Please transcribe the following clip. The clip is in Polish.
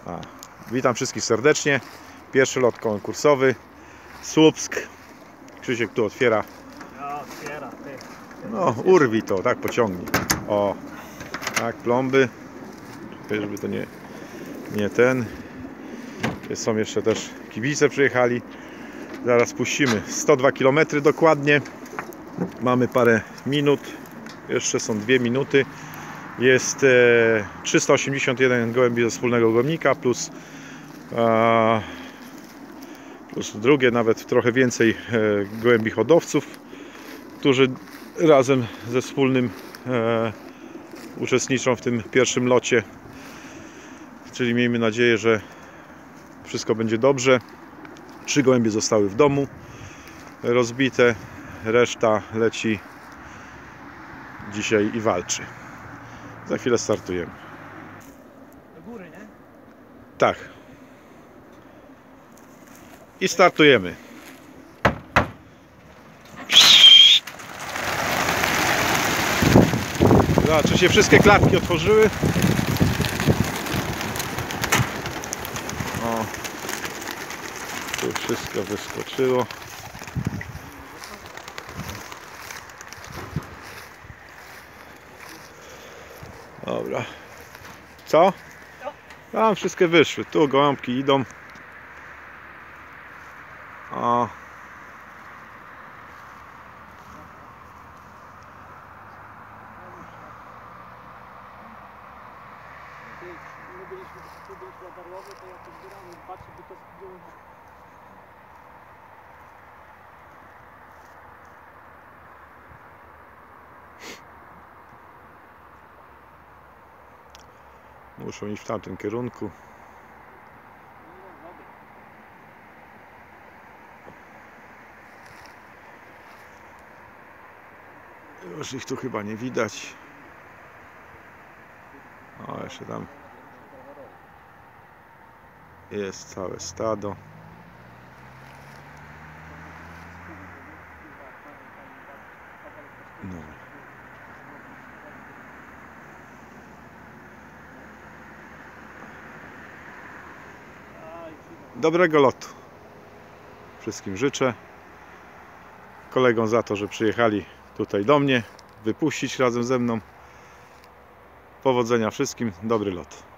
Witam wszystkich serdecznie. Pierwszy lot konkursowy. Słupsk. Krzysiek tu otwiera. Ja otwiera, ty. No, urwij to, tak pociągnij. O, tak, plomby. Żeby to nie ten. Są jeszcze też kibice przyjechali. Zaraz puścimy 102 km dokładnie. Mamy parę minut. Jeszcze są 2 minuty. Jest 381 gołębi ze wspólnego gołębnika plus drugie, nawet trochę więcej gołębi hodowców, którzy razem ze wspólnym uczestniczą w tym pierwszym locie. Czyli miejmy nadzieję, że wszystko będzie dobrze. 3 gołębie zostały w domu rozbite, reszta leci dzisiaj i walczy. Za chwilę startujemy. Do góry, nie? Tak. I startujemy. Zobaczcie, się wszystkie klatki otworzyły. O, tu wszystko wyskoczyło. Dobra. Co? Tam wszystkie wyszły. Tu gołąbki idą. O. My byliśmy na Darłowie, to ja to zbieramy, patrzę, by to było. Muszą iść w tamtym kierunku. Już ich tu chyba nie widać. O, jeszcze tam jest całe stado. No. Dobrego lotu wszystkim życzę. Kolegom za to, że przyjechali tutaj do mnie wypuścić razem ze mną. Powodzenia wszystkim, dobry lot.